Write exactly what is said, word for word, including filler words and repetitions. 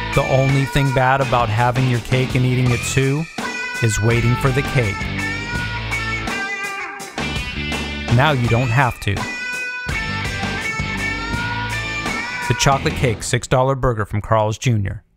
The only thing bad about having your cake and eating it too is waiting for the cake. Now you don't have to. The chocolate cake six dollar burger from Carl's Junior